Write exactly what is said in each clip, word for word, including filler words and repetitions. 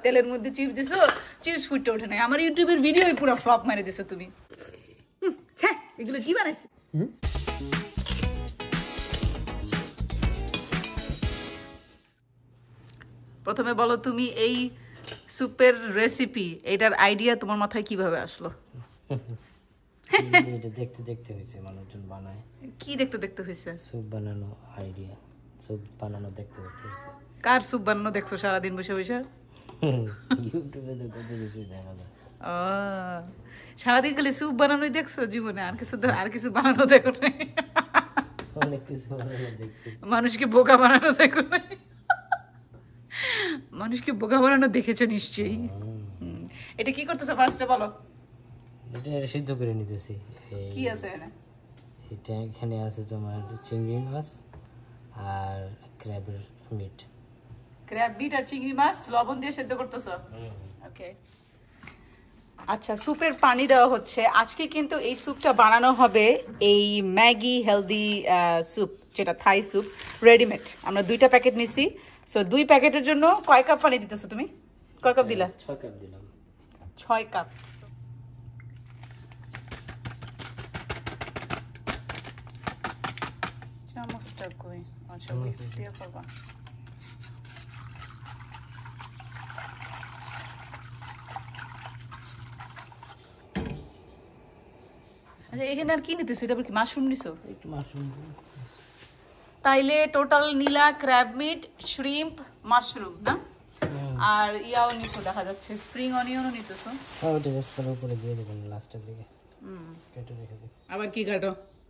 তেলের মধ্যে চিপস দিছো, চিপস ফুটে ওঠে নাই। আমার ইউটিউবের ভিডিওই পুরো ফ্লপ মেরে দিছো তুমি। ছ্যা, এগুলো কি বানাইছে? প্রথমে বলো তুমি এই সুপের রেসিপি, এটার আইডিয়া তোমার মাথায় কিভাবে আসলো? এটা দেখতে দেখতে হয়েছে, মানুষজন বানায়। কি দেখতে দেখতে হয়েছে? স্যুপ বানানো আইডিয়া, স্যুপ বানানো দেখতে দেখতে হয়েছে। কার স্যুপ বানানো দেখছো সারাদিন বসে বসে? ইউটিউবে তো কত কিছু দেখা যায়। ও, সারাদিন খালি স্যুপ বানানোই দেখছো জীবনে, আর কিছু আর কিছু বানানো দেখো নাই? অনেক কিছু বানানো দেখছি। মানুষকে বোকা বানানো দেখো নাই? মানুষকে বোকা বানানো দেখেছো নিশ্চয়ই। এটা কি করতেছো ফার্স্টে বলো? এটা সিদ্ধ করে নিতেছি। কি আছে এখানে? এটা এখানে আছে তোমার চিংড়ি মাছ আর ক্র্যাবের মিট। ক্র্যাব মিট আর চিংড়ি মাছ লবণ দিয়ে সিদ্ধ করতেছো? ওকে। আচ্ছা, স্যুপের পানি দেওয়া হচ্ছে। আজকে কিন্তু এই স্যুপটা বানানো হবে এই ম্যাগি হেলদি স্যুপ, যেটা থাই স্যুপ রেডিমেড। আমরা দুইটা প্যাকেট নিছি। সো দুই প্যাকেটের জন্য কয় কাপ পানি দিতেছো তুমি? কয় কাপ দিলা? ছয় কাপ দিলাম। ছয় কাপ। চামচটা কই? আচ্ছা, উইক্স দিয়ে করবা। আচ্ছা, এখানে আর কি নিতেছো? এটা কি মাশরুম নিছো? একটু মাশরুম। তাইলে টোটাল নীলা ক্র্যাব মিট, শ্রিম্প, মাশরুম না? আর ইয়াও নিছো দেখা যাচ্ছে, স্প্রিং অনিয়নও নিতেছো। হ্যাঁ, ওটা জাস্ট ফলো করে দিয়ে দেবেন লাস্টের দিকে। হুম, কেটে রেখে দিই। আবার কি কাটো?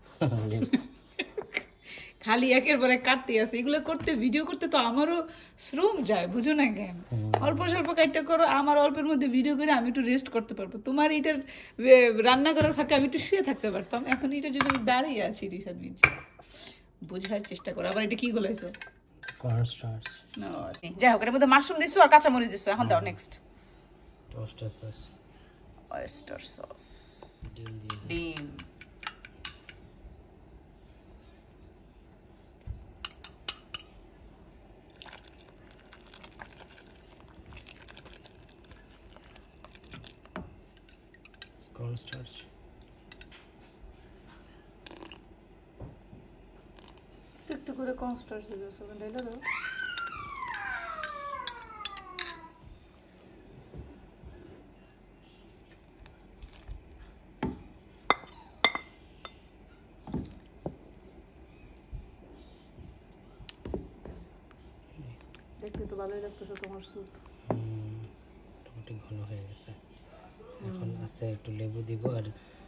খালি একের পর এক কাটতে আছে। এগুলো করতে, ভিডিও করতে তো আমারও শ্রম যায়, বুঝো না কেন? অল্প স্বল্প কাটতে করো, আমার অল্পের মধ্যে ভিডিও করে আমি একটু রেস্ট করতে পারবো। তোমার এটার রান্না করার ফাঁকে আমি একটু শুয়ে থাকতে পারতাম। এখন এটা যদি আমি দাঁড়িয়ে আছি, রিসাদ মিজ বোঝার চেষ্টা করো। আবার এটা কি বলেছো? Corn starch. যাই হোক, এর মধ্যে মাশরুম দিছো আর কাঁচামরিচ দিছো। এখন দাও next. Oyster sauce. Oyster sauce, ডিম দিয়ে ডিম, কর্ন স্টার্চ। একটু করে কর্ন স্টার্চ দিছো, ঢেলে দাও। দেখতে তো ভালোই লাগতেছে তোমার স্যুপ। মোটামুটি ঘন হয়ে গেছে। এখন আস্তে একটু লেবু দিব আর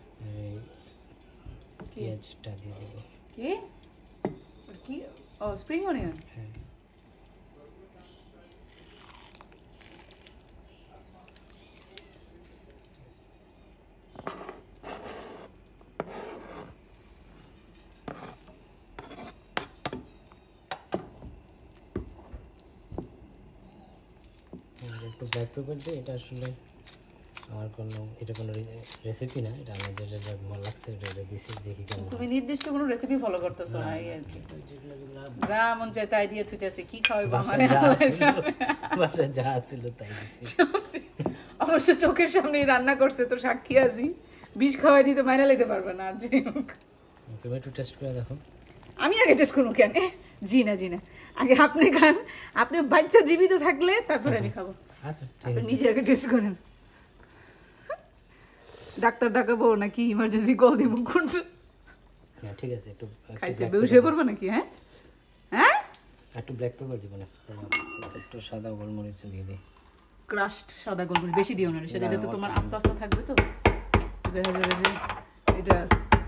পেঁয়াজটা দিয়ে দেবো। কি কি? ও, স্প্রিং অনিয়ন। হ্যাঁ, একটু ব্ল্যাক পেপার দিয়ে। এটা আসলে আমার কোনো, এটা কোনো রেসিপি না, এটা আমার যেটা যা ভালো লাগছে এটা দিছি, দেখি কেমন। তুমি নির্দিষ্ট কোনো রেসিপি ফলো করতেছো না? এই আর কি, যা মন চায় তাই দিয়ে থুইতেছি। কি খাওয়াইবো আমারে? বাসায় যা ছিল তাই দিছি। অবশ্য চোখের সামনে রান্না করছে, তো সাক্ষী আছি। বিষ খাওয়াই দিতে মাইনা লইতে পারবে না। আর যাই হোক, তুমি একটু টেস্ট করে দেখো। আমি আগে টেস্ট করবো কেন? জি না, জি না, আগে আপনি খান। আপনি বাচ্চা জীবিত থাকলে তারপরে আমি খাবো। আচ্ছা, আপনি নিজে আগে টেস্ট করেন। ডাক্তার ডাকাবো নাকি ইমার্জেন্সি কল দিব? কোনটা? হ্যাঁ, ঠিক আছে। একটু খাইছে বেহুশ করবো নাকি? হ্যাঁ হ্যাঁ, একটু ব্ল্যাক পেপার দিব না, একটু সাদা গোলমরিচ দিয়ে দিই। ক্রাশড সাদা গোলমরিচ বেশি দিও না, সেটা তো তোমার আস্তে আস্তে থাকবে। তো দেখা যাবে যে এটা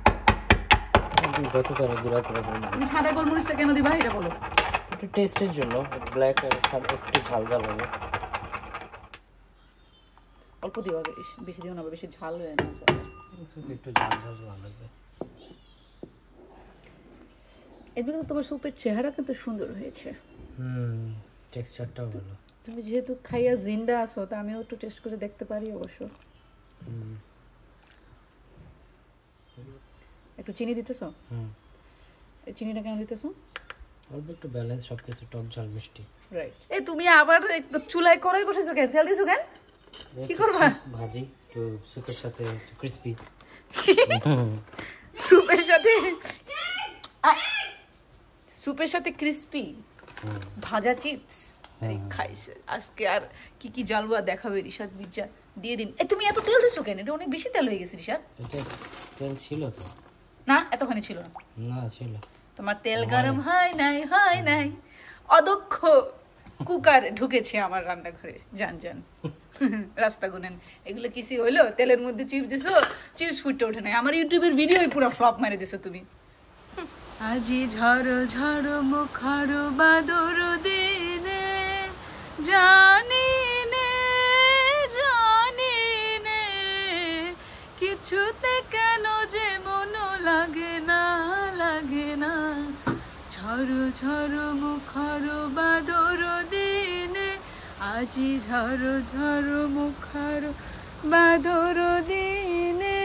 যত করে গুঁড়া করে দেবো। তুমি সাদা গোলমরিচটা কেন দিবা এটা বলো? একটু টেস্টের জন্য। ব্ল্যাক আর সাদা একটু ঝাল ঝাল হবে। অল্প দিও, বেশি দিও না, বেশি ঝাল হয়ে না। একটু ঝাল ঝাল ভালো লাগবে। এমনি তোমার স্যুপের চেহারা কিন্তু সুন্দর হয়েছে। হুম, টেক্সচারটাও ভালো। তুমি যেহেতু খাইয়া জিন্দা আছো, তা আমিও একটু টেস্ট করে দেখতে পারি অবশ্য। একটু চিনি দিতেছো? হুম, এই চিনিটা কেন দিতেছো? অল্প একটু ব্যালেন্স, সবকিছু টক ঝাল মিষ্টি। রাইট। এই তুমি আবার চুলায় করাই বসেছো কেন? তেল দিছো কেন? কি করবা? ভাজি তো সুপের সাথে ক্রিসপি। সুপের সাথে সুপের সাথে ক্রিসপি ভাজা চিপস খাইছে আজকে। আর কি কি জালুয়া দেখাবে রিশাদ মির্জা? দিয়ে দিন। এই তুমি এত তেল দিছো কেন? এটা অনেক বেশি তেল হয়ে গেছে রিশাদ। এটা তেল ছিল তো? না, এতখানি ছিল না। না ছিল। তোমার তেল গরম হয় নাই, হয় নাই। অদক্ষ কুকার ঢুকেছে আমার রান্নাঘরে। জান জান রাস্তা গুনেন। এগুলো কিসি হইলো? তেলের মধ্যে চিপস দিছো, চিপস ফুটে ওঠে নাই। আমার ইউটিউবের ভিডিও পুরো ফ্লপ মেরে দিছো তুমি। আজি ঝড়ো ঝড়ো মুখর বাদর দিনে জানি নে জানি নে কিছুতে কেন যে মন লাগে না লাগে না। ঝড়ো ঝড়ো মুখর বাদর দিনে আজি ঝড়ো ঝড়ো মুখর বাদর দিনে।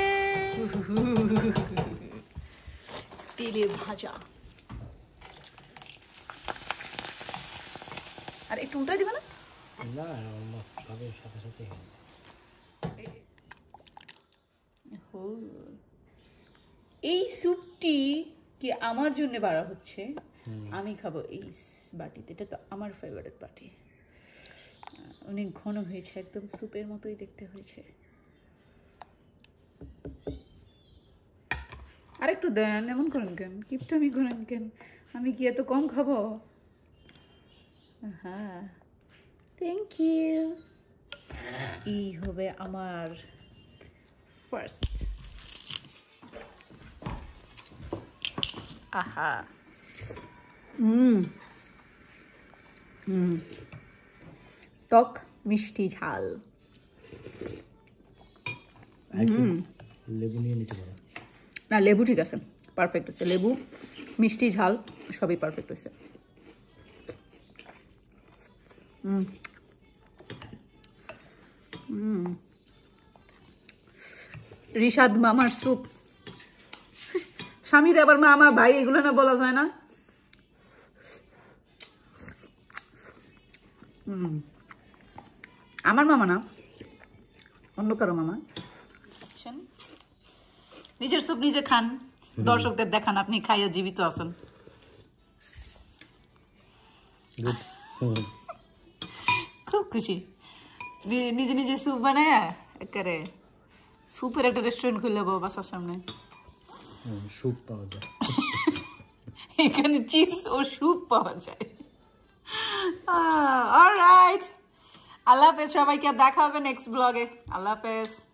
তেলে ভাজা। আর একটু উল্টাই দিবে না? না, সবের সাথে সাথে এই স্যুপটি কি আমার জন্য বাড়া হচ্ছে? আমি খাবো এই বাটিতে। এটা তো আমার ফেভারিট বাটি। অনেক ঘন হয়েছে, একদম স্যুপের মতোই দেখতে হয়েছে। আরেকটু দেন, এমন করেন কেন? কিপটা আমি করেন কেন? আমি কি এত কম খাবো? হ্যাঁ, থ্যাংক ইউ। এই হবে আমার ফার্স্ট। আহা, হুম হুম টক মিষ্টি ঝাল। লেবু নিয়ে নিতে পারো। না, লেবু ঠিক আছে, পারফেক্ট হচ্ছে। লেবু মিষ্টি ঝাল সবই পারফেক্ট হচ্ছে। হুম হুম রিশাদ মামার স্যুপ। স্বামীর আবার মামা ভাই এগুলো না বলা যায় না। হুম আমার মামা না, অন্য কারো মামা। নিজের স্যুপ নিজে খান, দর্শকদের দেখান আপনি খাইয়া জীবিত আছেন। খুব খুশি নিজে নিজে স্যুপ বানায়। একেবারে স্যুপের একটা রেস্টুরেন্ট খুললে বাসার সামনে। স্যুপ পাওয়া যায় এখানে, চিপস ও স্যুপ পাওয়া যায়। অলরাইট, আল্লাহ হাফেজ সবাইকে। দেখা হবে নেক্সট ব্লগে। আল্লাহ হাফেজ।